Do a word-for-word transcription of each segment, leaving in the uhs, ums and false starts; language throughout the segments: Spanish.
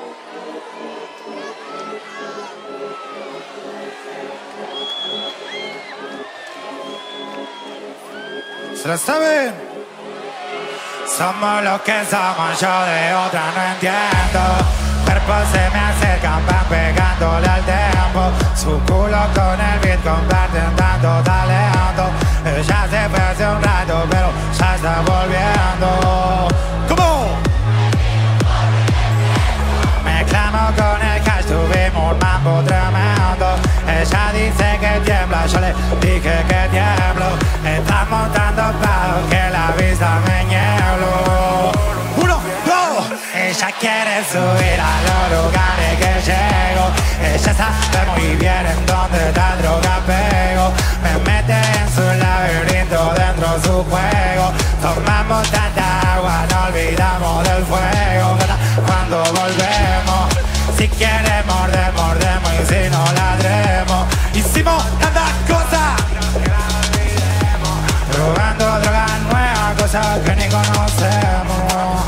¿Se la saben? Somos lo que somos, yo de otra no entiendo. Cuerpos se me acercan, van pegándole al tiempo. Su culo con el beat comparten tanto talento. Ella se fue hace un rato, pero ya está volviendo. ¿Cómo? Me clamo con el cash, tuvimos un mambo tremendo. Ella dice que tiembla, yo le dije que tiemblo. Está montando pavo, que la vista me nieblo. Uno, dos. Ella quiere subir a los lugares que llego. Ella sabe muy bien en dónde está el drogapego. Me mete en su laberinto, dentro de su juego. Tomamos tanta agua, no olvidamos del fuego. Cuando volvemos, si quiere morder, mordemos. Y si no, ladremos. Hicimos tantas cosas, probando drogas nuevas, cosas que ni conocemos.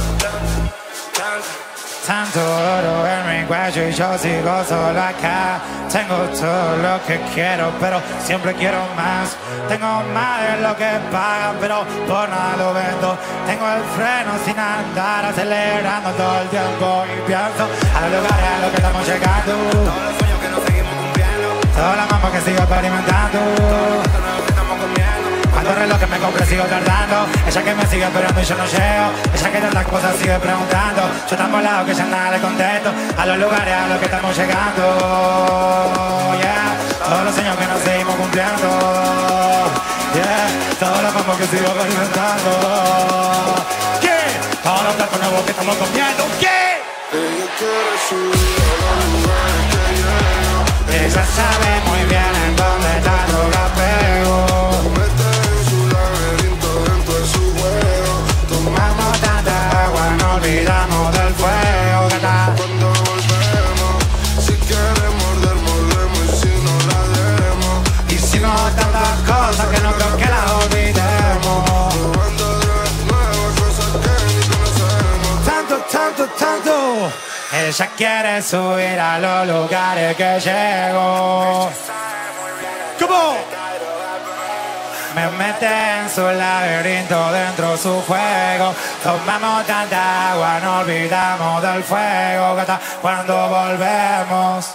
Tanto oro en mi cuello y yo sigo solo acá. Tengo todo lo que quiero, pero siempre quiero más. Tengo más de lo que pagan, pero por nada lo vendo. Tengo el freno sin andar, acelerando todo el tiempo. Y pienso a los lugares a los que estamos llegando. Todos los sueños que nos seguimos cumpliendo. Toda la mamá que sigo experimentando. Cuando el reloj que me compré sigo tardando. Ella que me sigue esperando y yo no llego. Ella que tantas cosas sigue preguntando. Yo tan volado que ya nada le contesto. A los lugares a los que estamos llegando. Yeah. Todos los sueños que nos seguimos cumpliendo. Yeah. Todos los mamás que sigo experimentando. ¿Qué? Todos los platos nuevos que estamos comiendo. ¿Qué? Ella quiere subir a los lugares que llego. Ella sabe muy bien en dónde está el drogapego. Tomamos tanta agua, no olvidamos del fuego. Cuando volvemos, si quieres morder, mordemos. Y si no, ladremos. Hicimos tantas cosas que no creo que las olvidemos. Probando drogas nuevas, cosas que ni conocemos. Tanto, tanto, tanto. Ella quiere subir a los lugares que llego. ¿Cómo? Me mete en su laberinto, dentro de su juego. Tomamos tanta agua, no olvidamos del fuego. Cuando volvemos.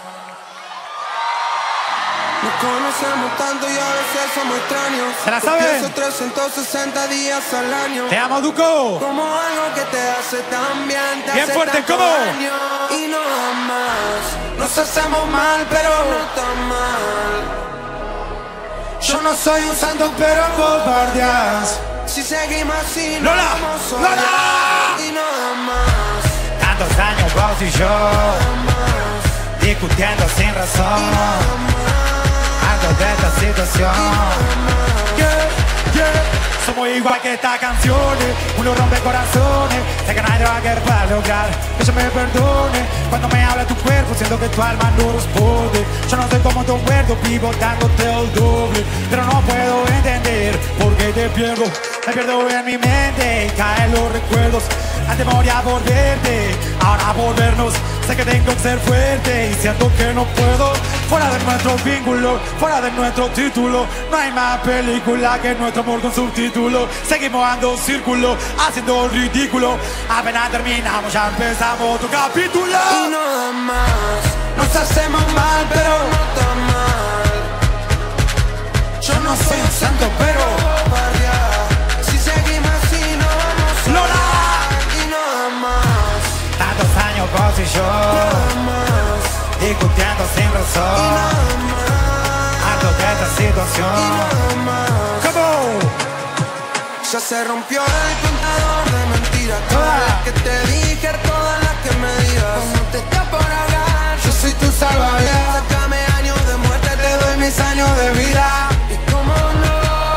Nos conocemos tanto y a veces somos extraños. ¿Se la saben? Esos trescientos sesenta días al año. Te amo, Duco. Como algo que te hace tan bien, te bien hace fuerte, tanto ¿cómo? daño. Y no más. Nos hacemos mal, pero no tan mal. Yo no soy un santo, pero cobardias. Si seguimos así, no ¡Lola! vamos a ¡Lola! olvidar. Y nada más. Tantos años vos y yo Nada más. discutiendo sin razón. Y nada más. Algo de esta situación. Y nada más. Yeah, yeah. Somos igual que estas canciones, uno rompe corazones. Sé que no hay droga que para lograr que yo me perdone. Cuando me habla tu cuerpo, siento que tu alma no responde. Yo no soy como tu cuerpo, vivo dándote el doble. Pero no puedo entender por qué te pierdo. Me pierdo en mi mente y caen los recuerdos. Antes moría por verte, ahora por vernos. Sé que tengo que ser fuerte y siento que no puedo. Fuera de nuestro vínculo, fuera de nuestro título. No hay más película que nuestro amor con subtítulos. Seguimos dando círculo, haciendo el ridículo. Apenas terminamos, ya empezamos otro capítulo. Y nada más. Nos hacemos mal, pero no tan mal. Yo no soy un santo, pero si seguimos así, no vamos a ¡Lola! Y nada más. Tantos años vos y yo Nada más. discutiendo sin Y razón. nada más. Harto de esta Y situación. nada más. ¿Cómo? Ya se rompió el contador de mentiras. Todas las que te dije, todas las que me digas. Como te está por hablar, Yo soy tu salvavidas. sácame años de muerte, Te doy mis años de vida. y cómo no,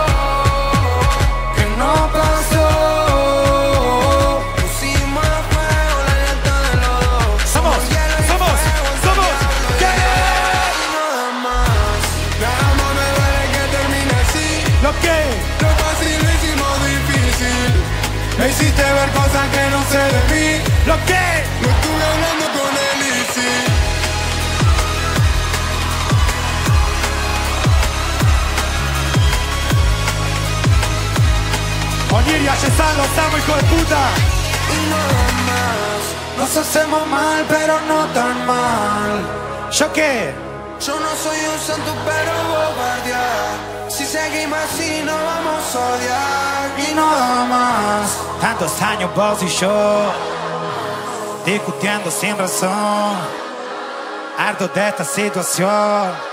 Que no pasó. pusimos a fuego la lealtad de los dos. Somos, Como hielo y somos, fuego en somos. Santiago. ¿Qué? Y nada más. Nada más me duele que termine así. ¿Lo que? Lo fácil lo hicimos difícil. Me hiciste ver cosas que no sé de mí. ¿Lo que? No estuve hablando con venir y allá están los amo, hijo de puta. Y nada más. Nos hacemos mal, pero no tan mal. ¿Yo qué? Yo no soy un santo, pero bobardear. Si seguimos así, no vamos a odiar. Y nada más. Tantos años vos y yo discutiendo sin razón, harto de esta situación.